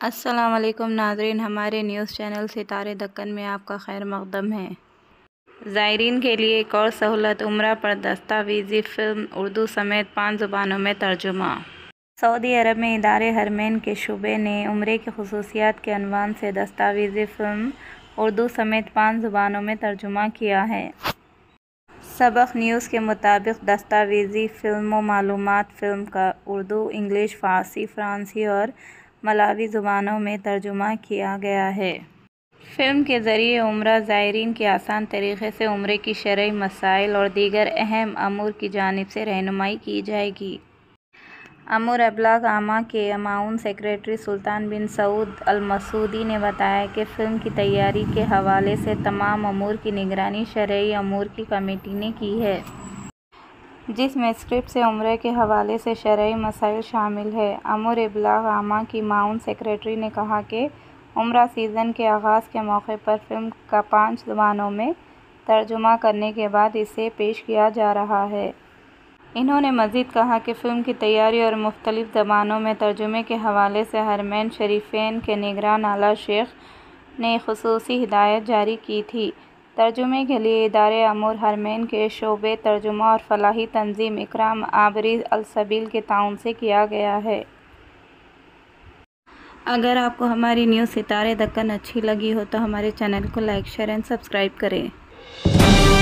अस्सलाम वालेकुम नाज़रीन, हमारे न्यूज़ चैनल सितारे दक्कन में आपका खैर मक़दम है। ज़ायरीन के लिए एक और सहूलत, उम्रा पर दस्तावेज़ी फ़िल्म उर्दू समेत 5 ज़ुबानों में तर्जुमा। सऊदी अरब में इदारे हरमैन के शुबे ने उम्रे की ख़ुसूसियात के अनवान से दस्तावेज़ी फ़िल्म उर्दू समेत 5 ज़ुबानों में तर्जुमा किया है। सबक न्यूज़ के मुताबिक दस्तावेज़ी फ़िल्म मालूमात फ़िल्म का उर्दू, इंग्लिश, फ़ारसी, फ़्रांसी और मलावी ज़ुबानों में तर्जुमा किया गया है। फ़िल्म के ज़रिए उम्रा ज़ायरीन की आसान तरीक़े से उम्रे की शरई मसाइल और दीगर अहम अमूर की जानिब से रहनुमाई की जाएगी। अमूर अबलाग आमा के माउन सेक्रेटरी सुल्तान बिन सऊद अल मसूदी ने बताया कि फ़िल्म की तैयारी के हवाले से तमाम अमूर की निगरानी शरई अमूर की कमेटी ने की है, जिसमें स्क्रिप्ट से उम्रे के हवाले से शरई मसाइल शामिल है। अमूर अबलाग आमा की माउन सेक्रेटरी ने कहा कि उम्रा सीज़न के आगाज़ के मौके पर फ़िल्म का 5 ज़ुबानों में तर्जुमा करने के बाद इसे पेश किया जा रहा है। इन्होंने मज़ीद कहा कि फ़िल्म की तैयारी और मुख्तलिफ़ ज़बानों में तर्जुमे के हवाले से हरमैन शरीफ़ैन के निगरान आला शेख ने ख़ुसूसी हिदायत जारी की थी। तर्जुमे के लिए इदारे अमूर हरमैन के शोबे तर्जुमा और फ़लाही तंज़ीम इकराम आबरी अल सबील के ताउन से किया गया है। अगर आपको हमारी न्यूज़ सितारे दक्कन अच्छी लगी हो तो हमारे चैनल को लाइक, शेयर एंड सब्सक्राइब करें।